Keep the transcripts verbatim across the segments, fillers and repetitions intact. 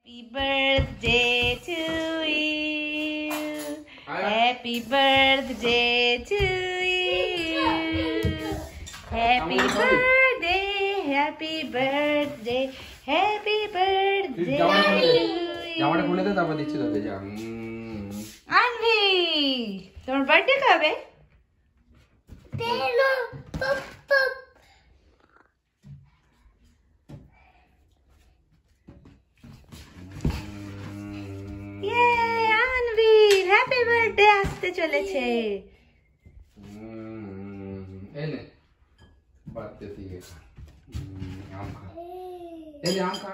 Happy birthday to you. Happy birthday to you. Happy birthday, happy birthday, happy birthday to you. জামাটা খুলে দে তারপর দিচ্ছি তোকে যা। আনভি, তোমার বার্থডে কবে? তেলো পপ পপ। ইয়ে, আনভি, হ্যাপি বার্থডে আসতে চলেছে। এই নে বার্থডে দিয়ে খা। আম খা। এই নে আম খা।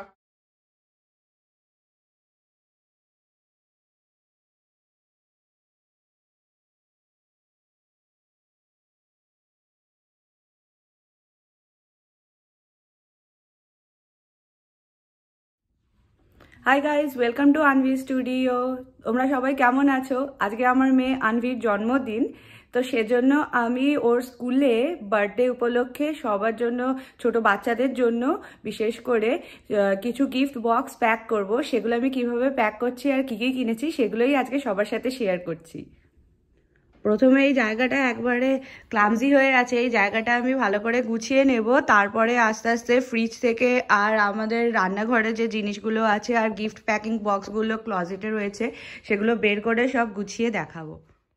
Hi guys, welcome to Anvi studio. তোমরা সবাই কেমন আছো? আজকে আমার মেয়ে আনভির জন্মদিন, তো সেজন্য আমি ওর স্কুলে বার্থডে উপলক্ষে সবার জন্য, ছোট বাচ্চাদের জন্য বিশেষ করে কিছু গিফট বক্স প্যাক করব। সেগুলো আমি কিভাবে প্যাক করছি আর কী কী কিনেছি সেগুলোই আজকে সবার সাথে শেয়ার করছি। প্রথমে এই জায়গাটা একবারে ক্লামজি হয়ে আছে, এই জায়গাটা আমি ভালো করে গুছিয়ে নেব, তারপরে আস্তে আস্তে ফ্রিজ থেকে আর আমাদের রান্নাঘরে যে জিনিসগুলো আছে আর গিফট প্যাকিং বক্সগুলো ক্লজেটে রয়েছে সেগুলো বের করে সব গুছিয়ে দেখাবো।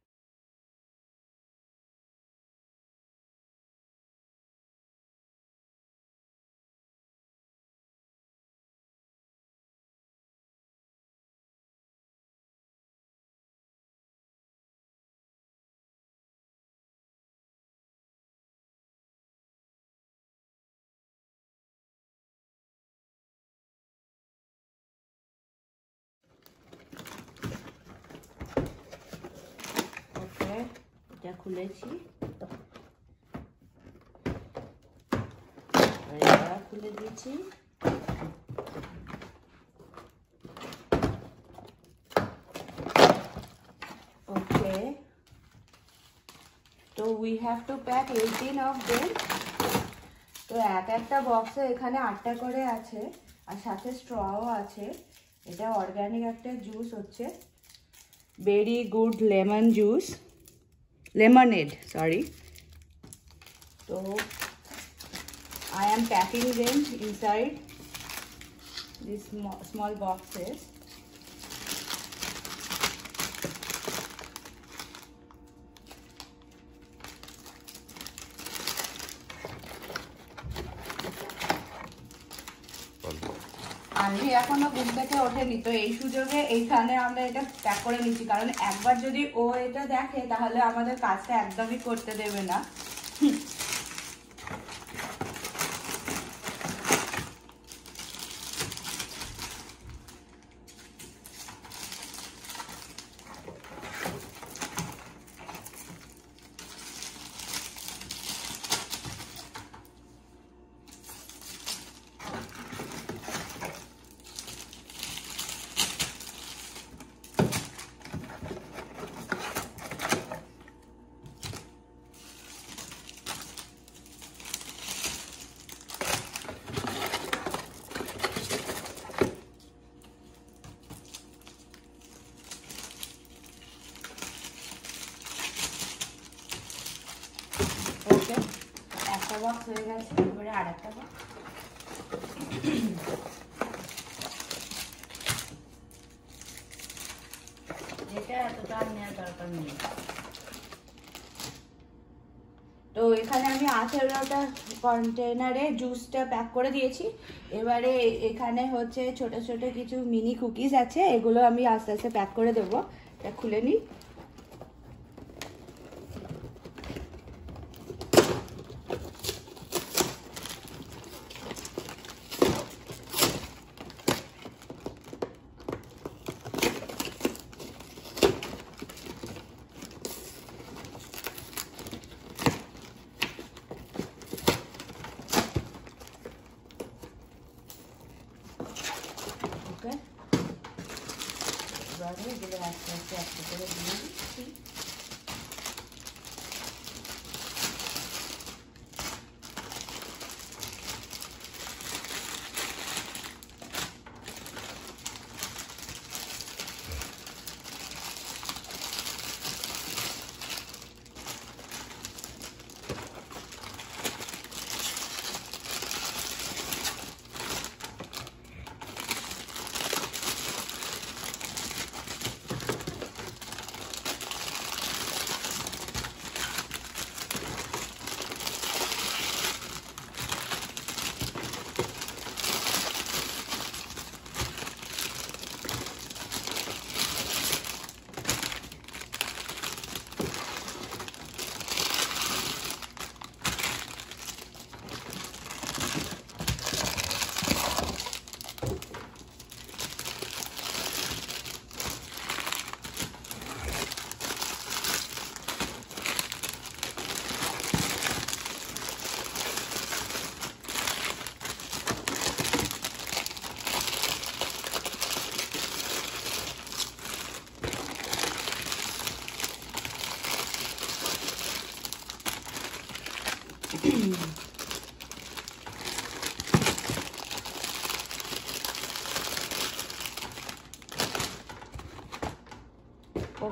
এটা খুলেছি, এটা খুলে দিয়েছি। ওকে, তো we have to pack eighteen of them. তো এক একটা বক্সে এখানে আটটা করে আছে আর সাথে স্ট্রও আছে। এটা অর্গানিক একটা জুস হচ্ছে, very good lemon juice, lemonade, sorry. So I am packing them inside these small, small boxes. আমি এখনো ঘুম থেকে ওঠেনি, তো এই সুযোগে এইখানে আমরা এটা প্যাক করে নিচ্ছি, কারণ একবার যদি ও এটা দেখে তাহলে আমাদের কাজটা একদমই করতে দেবে না। ওকে, একটা বক্স হয়ে গেছে, এবারে আর একটা বক্স। এটা এতটা নেওয়ার দরকার নেই। তো এখানে আমি আঠেরোটা কন্টেনারে জুসটা প্যাক করে দিয়েছি। এবারে এখানে হচ্ছে ছোট ছোট কিছু মিনি কুকিজ আছে, এগুলো আমি আস্তে আস্তে প্যাক করে দেবো। এটা খুলে নিই। এবারে এগুলো আস্তে আস্তে আস্তে করে দিয়ে দিচ্ছি।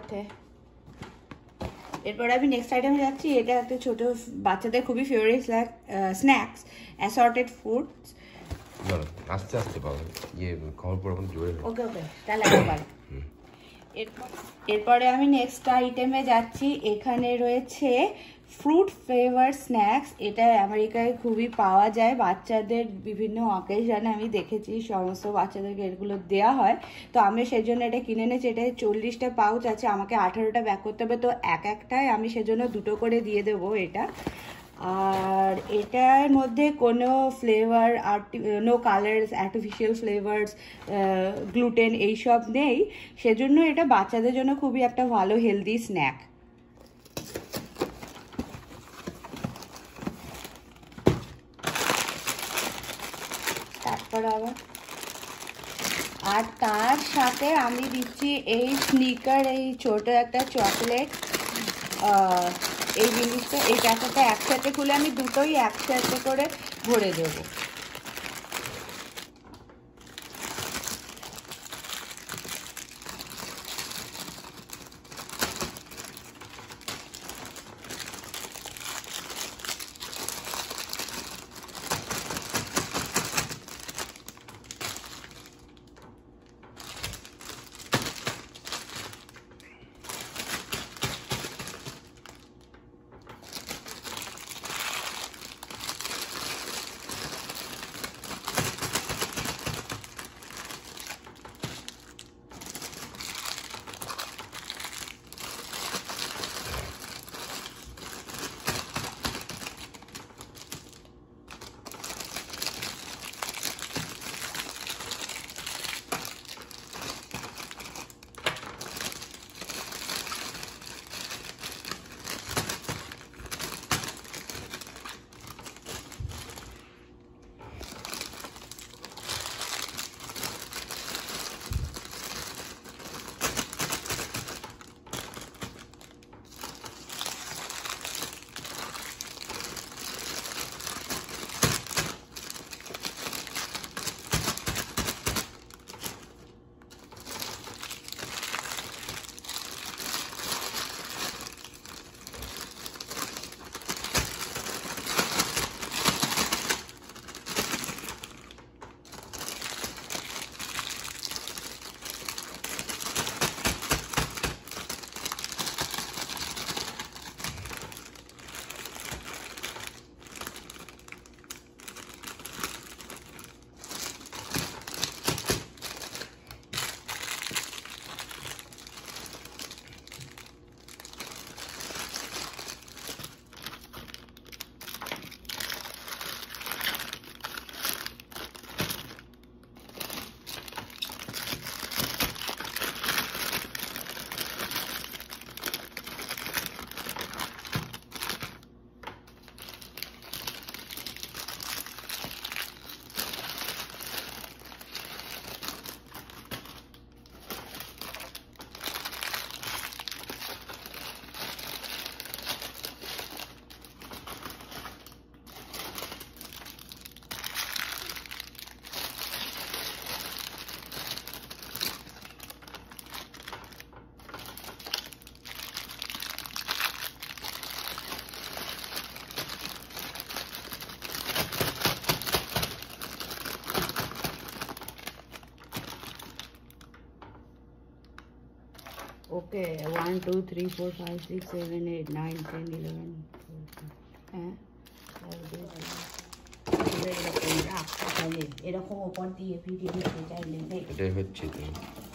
ওঠে। এরপরে আমি নেক্সট আইটেমে যাচ্ছি। এটা একটা ছোটো বাচ্চাদের খুবই ফেভারিট স্ন্যাক্স, অ্যাসর্টেড ফুডস। আস্তে আস্তে পাবেন, ইয়ে খবর পর এখন জোরে। ওকে ওকে তাহলে একবার। এরপর এরপরে আমি নেক্সট আইটেমে যাচ্ছি। এখানে রয়েছে ফ্রুট ফ্লেভার স্ন্যাক্স। এটা আমেরিকায় খুবই পাওয়া যায়, বাচ্চাদের বিভিন্ন অকেশনে আমি দেখেছি সমস্ত বাচ্চাদেরকে এগুলো দেওয়া হয়। তো আমি সেই জন্য এটা কিনে এনেছি। এটা চল্লিশটা পাউচ আছে, আমাকে আঠারোটা ব্যাক করতে হবে, তো এক একটায় আমি সেজন্য দুটো করে দিয়ে দেবো এটা। আর এটার মধ্যে কোনো flavour arti no colours, artificial flavours, gluten এইসব নেই, সেজন্য এটা বাচ্চাদের জন্য খুবই একটা ভালো হেলদি স্ন্যাক। তারপর আবার আর তার সাথে আমি দিচ্ছি এই স্নিকার, এই ছোট একটা চকলেট। এই জিনিসটা, এই প্যাকেটটা একসাথে খুলে আমি দুটোই একসাথে করে ভরে দেবো। Okay, one two three four five six seven eight nine ten eleven. হ্যাঁ, এরকম রাখতে চাইলে এরকম ওপর দিয়ে ফিরিয়ে দিতে চাইলে এটাই হচ্ছে তো।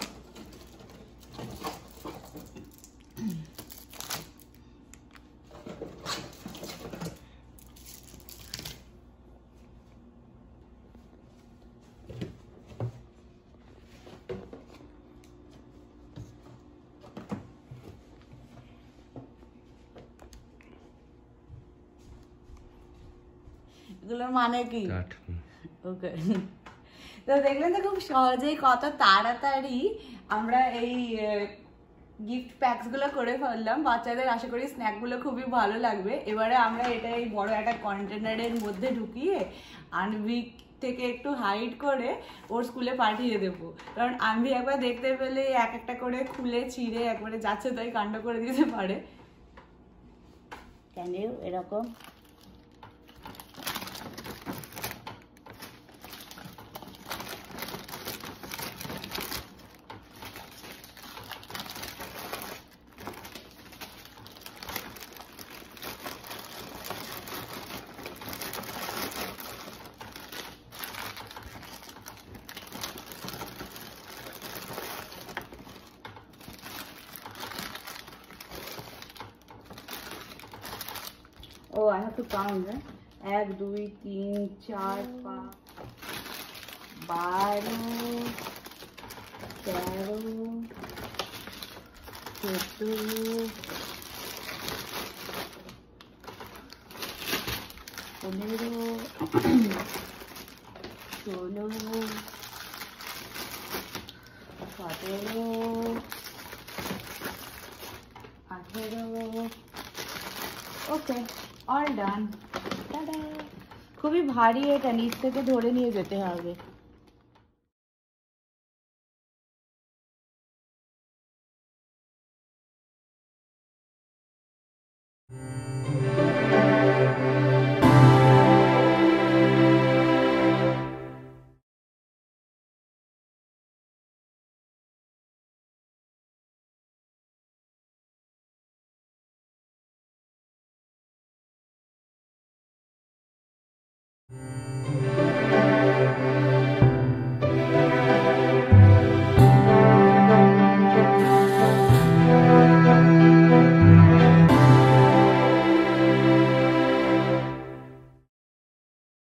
এগুলোর মানে কি? কাট। ওকে, তো দেখলেন তো খুব সহজেই কত তাড়াতাড়ি আমরা এই গিফট প্যাকসগুলো করে ফেললাম। বাচ্চাদের আশা করি স্ন্যাকগুলো খুবই ভালো লাগবে। এবারে আমরা এটা এই বড় একটা কন্টেনারের মধ্যে ঢুকিয়ে আনভিক থেকে একটু হাইড করে ওর স্কুলে পাঠিয়ে দেবো, কারণ আমি একবার দেখতে পেলে এক একটা করে খুলে ছিঁড়ে একবারে যাচ্ছে তাই কাণ্ড করে দিতে পারে। কেন এরকম Oh, I have to count, right? এক দুই তিন চার পাঁচ বারো তেরো চোদ্দো পনেরো ষোলো সতেরো আঠেরো। Okay, all done. খুবই ভারী, এটা নিচ থেকে ধরে নিয়ে যেতে হবে।